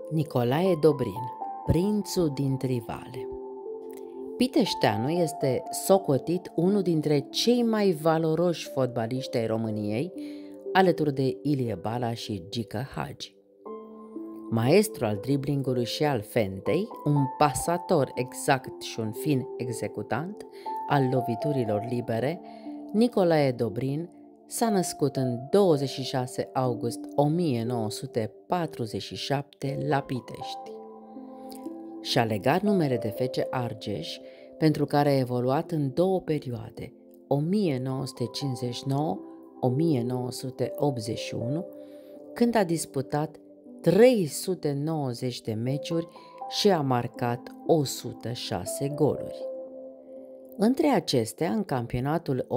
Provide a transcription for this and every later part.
Nicolae Dobrin, prințul din Trivale. Piteșteanu este socotit unul dintre cei mai valoroși fotbaliști ai României, alături de Ilie Bala și Gică Hagi. Maestru al driblingului și al fentei, un pasator exact și un fin executant al loviturilor libere, Nicolae Dobrin s-a născut în 26 august 1947 la Pitești. Și-a legat numele de Fece Argeș, pentru care a evoluat în două perioade, 1959-1981, când a disputat 390 de meciuri și a marcat 106 goluri. Între acestea, în campionatul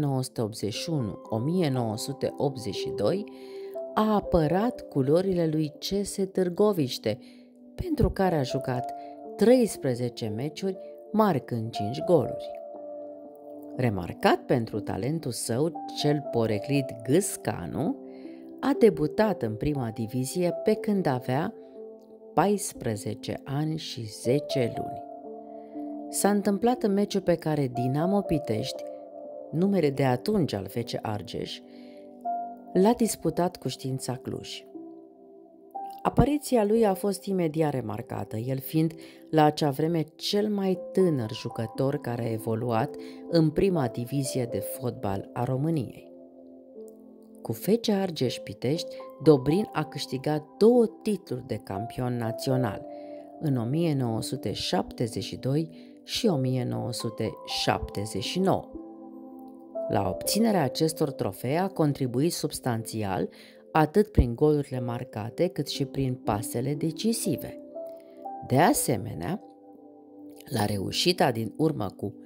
1981-1982, a apărat culorile lui CS Târgoviște, pentru care a jucat 13 meciuri, marcând 5 goluri. Remarcat pentru talentul său, cel poreclit Gâscanu a debutat în prima divizie pe când avea 14 ani și 10 luni. S-a întâmplat în meciul pe care Dinamo Pitești, numele de atunci al FC Argeș, l-a disputat cu Știința Cluj. Apariția lui a fost imediat remarcată, el fiind la acea vreme cel mai tânăr jucător care a evoluat în prima divizie de fotbal a României. Cu FC Argeș Pitești, Dobrin a câștigat 2 titluri de campion național, în 1972 și 1979. La obținerea acestor trofee a contribuit substanțial atât prin golurile marcate, cât și prin pasele decisive. De asemenea, la reușita din urmă cu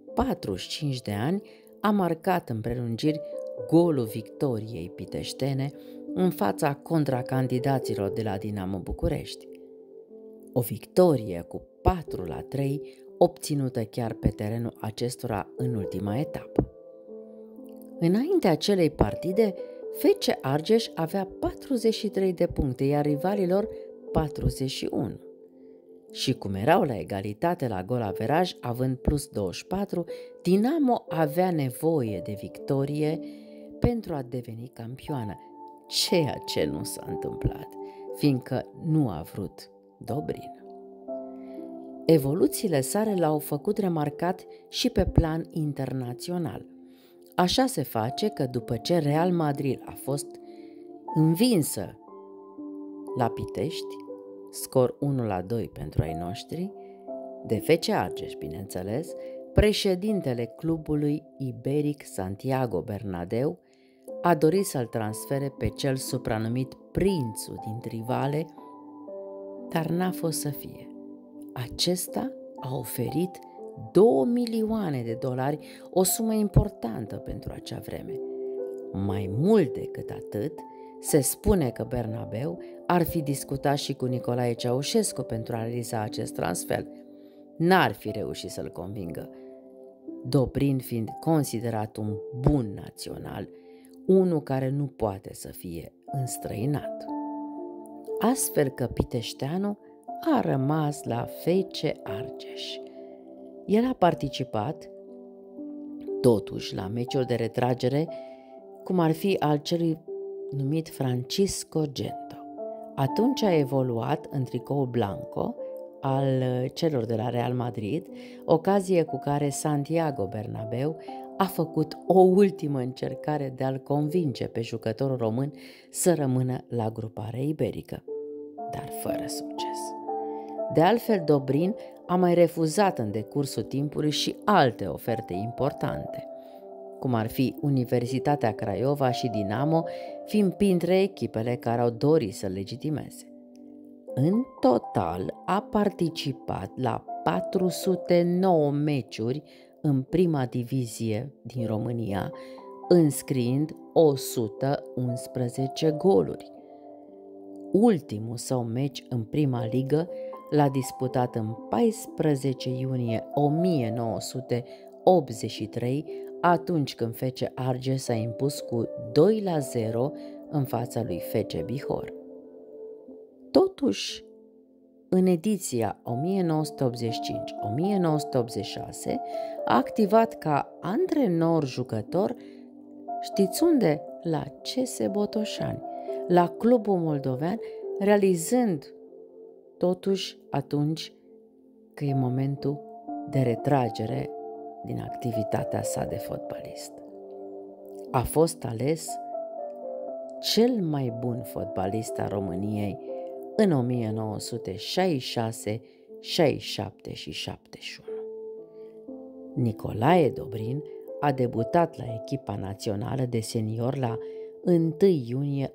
45 de ani, a marcat în prelungiri golul victoriei piteștene în fața contracandidaților de la Dinamo București. O victorie cu 4-3, obținută chiar pe terenul acestora în ultima etapă. Înaintea acelei partide, FC Argeș avea 43 de puncte, iar rivalilor 41. Și cum erau la egalitate la gol averaj, având plus 24, Dinamo avea nevoie de victorie pentru a deveni campioană, ceea ce nu s-a întâmplat, fiindcă nu a vrut Dobrin. Evoluțiile sale l-au făcut remarcat și pe plan internațional. Așa se face că după ce Real Madrid a fost învinsă la Pitești, scor 1-2 pentru ai noștri, de FC Argeș, bineînțeles, președintele clubului iberic Santiago Bernabéu a dorit să-l transfere pe cel supranumit prințul din Trivale, dar n-a fost să fie. Acesta a oferit 2 milioane de dolari, o sumă importantă pentru acea vreme. Mai mult decât atât, se spune că Bernabéu ar fi discutat și cu Nicolae Ceaușescu pentru a realiza acest transfer. N-ar fi reușit să-l convingă, Dobrin fiind considerat un bun național, unul care nu poate să fie înstrăinat. Astfel că Piteșteanu a rămas la FC Argeș. El a participat, totuși, la meciuri de retragere, cum ar fi al celui numit Francisco Gento. Atunci a evoluat în tricoul blanco al celor de la Real Madrid, ocazie cu care Santiago Bernabéu a făcut o ultimă încercare de a-l convinge pe jucătorul român să rămână la gruparea iberică, dar fără succes. De altfel, Dobrin a mai refuzat în decursul timpului și alte oferte importante, cum ar fi Universitatea Craiova și Dinamo, fiind printre echipele care au dorit să-l legitimeze. În total a participat la 409 meciuri în prima divizie din România, înscriind 111 goluri. Ultimul său meci în prima ligă l-a disputat în 14 iunie 1983, atunci când FC Argeș s-a impus cu 2-0 în fața lui FC Bihor. Totuși, în ediția 1985-1986 a activat ca antrenor-jucător, știți unde? La CS Botoșani, la clubul moldovean, realizând totuși atunci că e momentul de retragere din activitatea sa de fotbalist. A fost ales cel mai bun fotbalist al României în 1966, 67 și 71. Nicolae Dobrin a debutat la echipa națională de senior la 1 iunie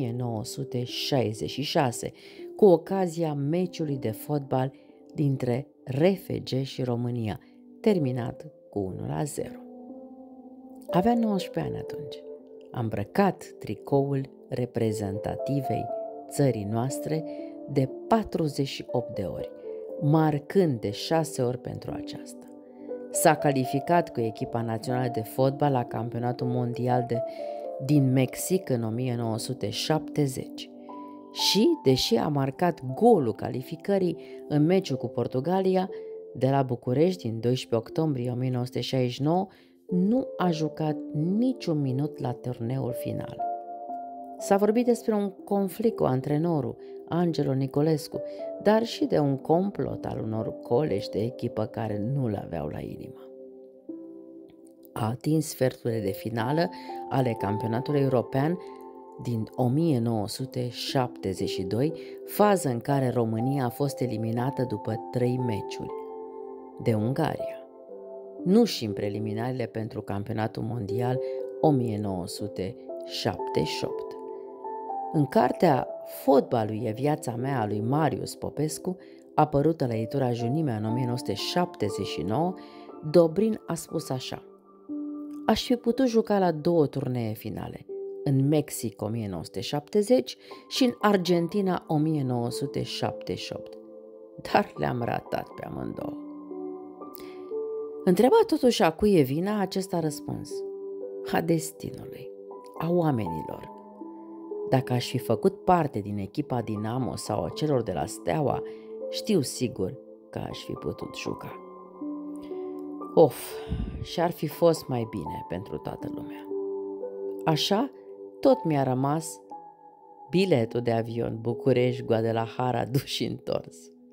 1966, cu ocazia meciului de fotbal dintre RFG și România, terminat cu 1-0. Avea 19 ani atunci. A îmbrăcat tricoul reprezentativei țării noastre de 48 de ori, marcând de 6 ori pentru aceasta. S-a calificat cu echipa națională de fotbal la campionatul mondial din Mexic în 1970 și, deși a marcat golul calificării în meciul cu Portugalia de la București din 12 octombrie 1969, nu a jucat niciun minut la turneul final. S-a vorbit despre un conflict cu antrenorul, Angelo Nicolescu, dar și de un complot al unor colegi de echipă care nu-l aveau la inimă. A atins sferturile de finală ale campionatului european din 1972, fază în care România a fost eliminată după 3 meciuri de Ungaria, nu și în preliminarele pentru campionatul mondial 1978. În cartea Fotbalul e viața mea a lui Marius Popescu, apărută la editura Junimea în 1979, Dobrin a spus așa: aș fi putut juca la 2 turnee finale, în Mexic 1970 și în Argentina 1978, dar le-am ratat pe amândouă. Întrebat totuși a cui e vina, acesta a răspuns: a destinului, a oamenilor. Dacă aș fi făcut parte din echipa Dinamo sau a celor de la Steaua, știu sigur că aș fi putut juca. Și-ar fi fost mai bine pentru toată lumea. Așa, tot mi-a rămas biletul de avion București-Guadalajara dus și întors.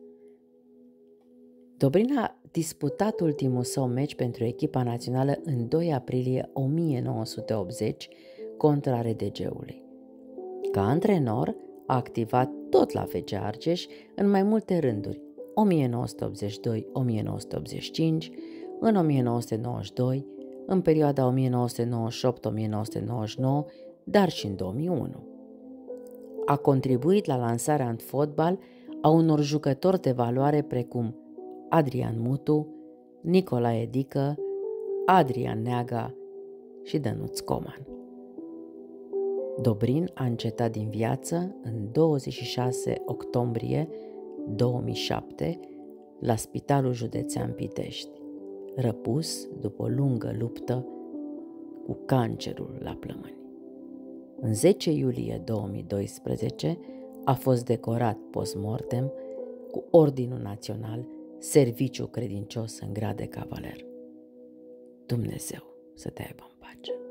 Dobrin a disputat ultimul său meci pentru echipa națională în 2 aprilie 1980 contra RDG-ului. Ca antrenor, a activat tot la FC Argeș în mai multe rânduri, 1982-1985, în 1992, în perioada 1998-1999, dar și în 2001. A contribuit la lansarea în fotbal a unor jucători de valoare precum Adrian Mutu, Nicolae Dică, Adrian Neaga și Dănuț Coman. Dobrin a încetat din viață în 26 octombrie 2007 la Spitalul Județean Pitești, răpus după o lungă luptă cu cancerul la plămâni. În 10 iulie 2012 a fost decorat post-mortem cu Ordinul Național Serviciu Credincios în grad de cavaler. Dumnezeu să te aibă în pace.